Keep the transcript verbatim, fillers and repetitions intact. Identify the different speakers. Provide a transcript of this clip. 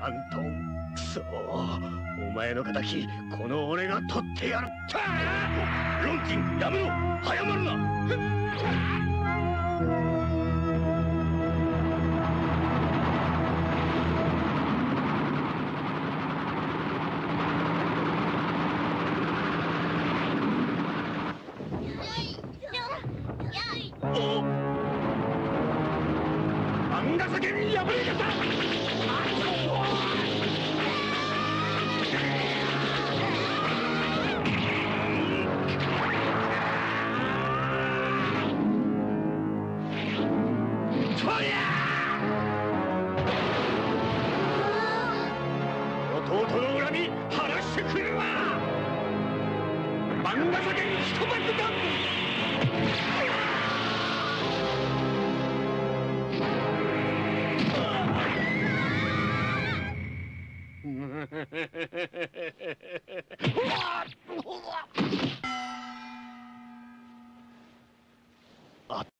Speaker 1: 関東くそお前の敵この俺が取ってやる。ロンティンやめろ早まるな。漫画酒に破れてた。弟の恨み晴らしてくるわ。漫画酒に一爆弾。うわ